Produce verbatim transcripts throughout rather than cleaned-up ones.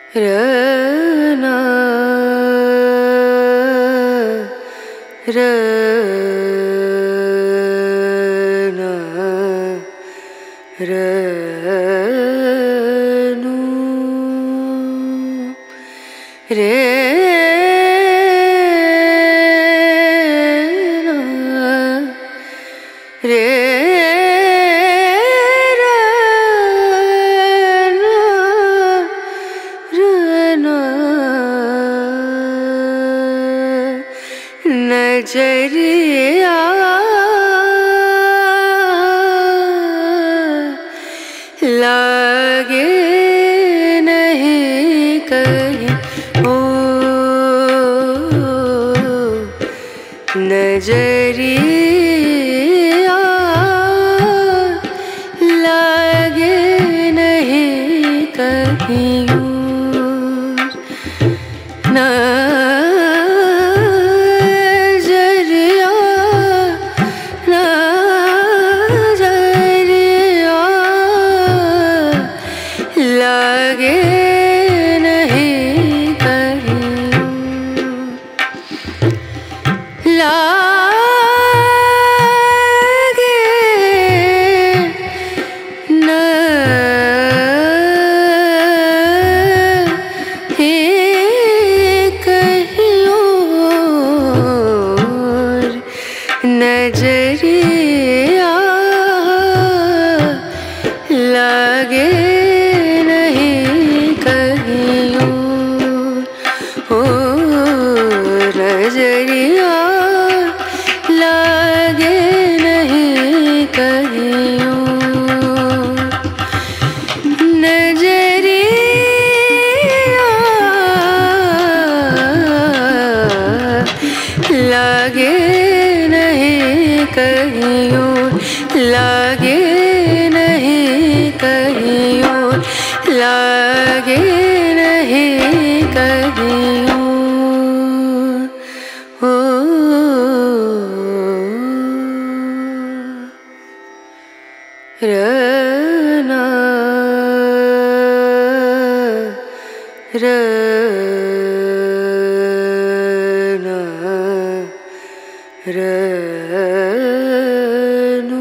रना रना रनु रे रे नजरिया लागे नहीं कहीं ओ नजरिया लागे नहीं कहीं ना नजरिया लागे नहीं कहीं ओ नजरिया लागे नहीं कहीं नजरिया लागे कहीं लागे नहीं कहीं लागे नहीं कहीं ओ रना रना रनु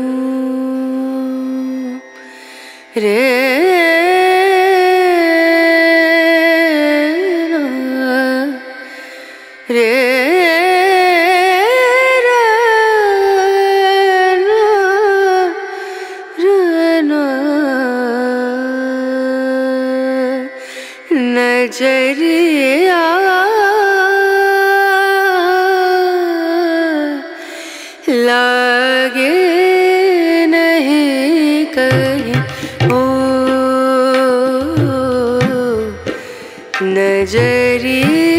रे रे नजरिया लागे नहीं कहीं ओ नजरिया